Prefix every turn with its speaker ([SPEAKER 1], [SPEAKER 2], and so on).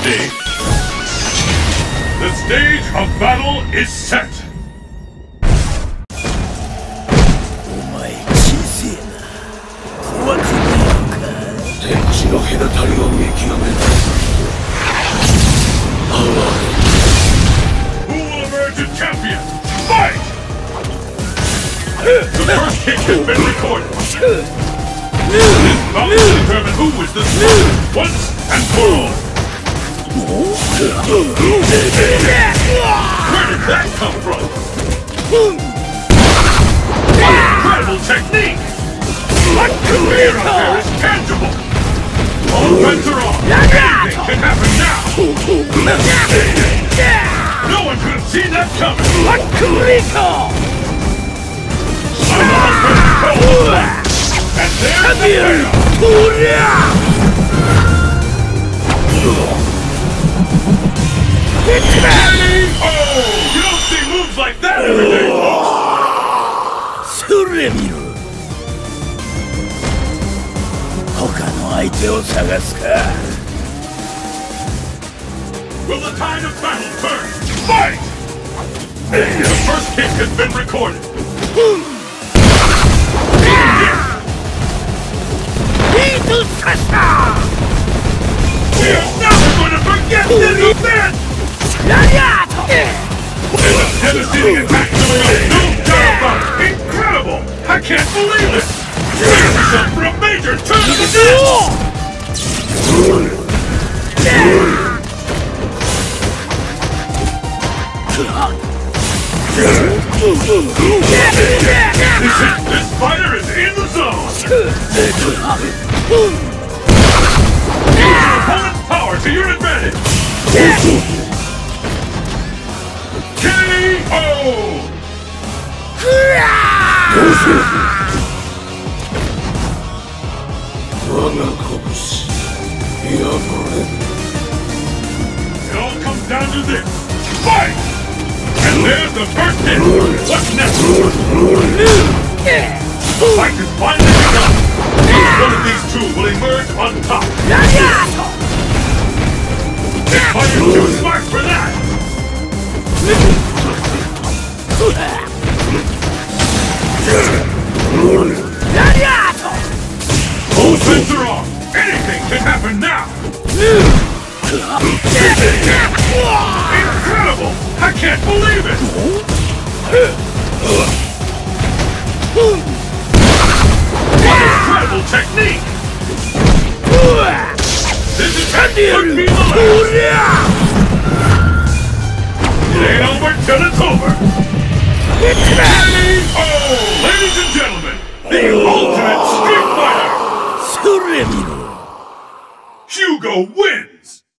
[SPEAKER 1] stage. The stage of battle is set.
[SPEAKER 2] お前小せえな。怖くねえのか。天地の隔たりを見極めた。
[SPEAKER 1] Who will emerge a champion? Fight! The first kick has been recorded. This bout will determine who is the strongest once and for all. Where did that come from? Incredible technique! The fear out there is tangible! All bets are off! Anything can happen now! No one could have seen that coming! Someone has control of that! And there's the payoff! Oh! You don't see moves like that every day, folks!
[SPEAKER 2] それ見ろ。他の相手を探すか。
[SPEAKER 1] Will the tide of battle turn? Fight! The first kick has been recorded. We are never going to forget this event! There's a devastating attack coming up! No doubt about it! Incredible! I can't believe it! Prepare yourself for a major turn of This fighter is in the zone! Use your opponent's power to your advantage! K.O.
[SPEAKER 2] 我が拳破れん。
[SPEAKER 1] It all comes down to this. Fight! And there's the first hit! What's next? The fight is finally begun! One of these two will emerge on top! This fighter's too smart for that! All bets are off! Anything can happen now! Incredible! I can't believe it! What incredible technique! This is could be the last! It ain't over till it's over! K.O. Ladies and gentlemen, the ultimate street fighter!
[SPEAKER 2] それ見ろ。
[SPEAKER 1] Hugo wins!